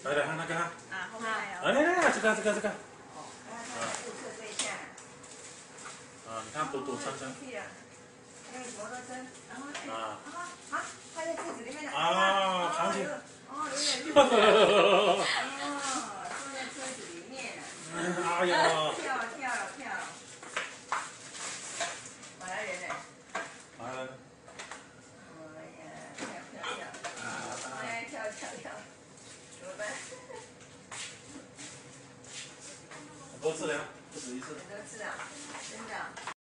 来来，那个啊， 后面还有。 来，这个。 哦，顾客对象。 你看多长。 那个摩托车，然后放在车子里面的。 场景。 有点入味。放在车子里面。 哎呀！ 跳。马来人呢？ 马来人。 跳。怎么办？ 很多次了，不止一次。 很多次啊，真的。